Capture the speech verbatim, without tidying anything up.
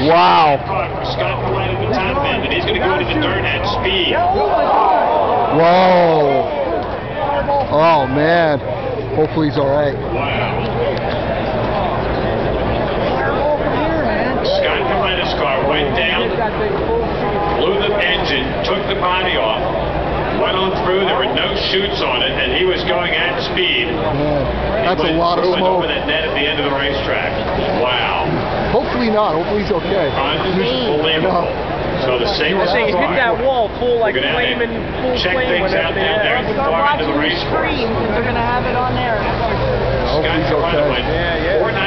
Wow. Scott Kalitta at the top end, and he's going to go into the dirt at speed. Whoa. Oh, man. Hopefully he's all right. Wow. Scott Kalitta's car went down, blew the engine, took the body off, went on through. There were no chutes on it, and he was going at speed. Man, that's a lot of smoke. Over that net at the end of the racetrack. Wow. Hopefully not. Hopefully he's okay. Unbelievable. So the same I think it hit that wall full, like flaming, full check flame. things out down there. Start watching the screen because they're going to have it on there. Hopefully he's okay. Yeah, yeah.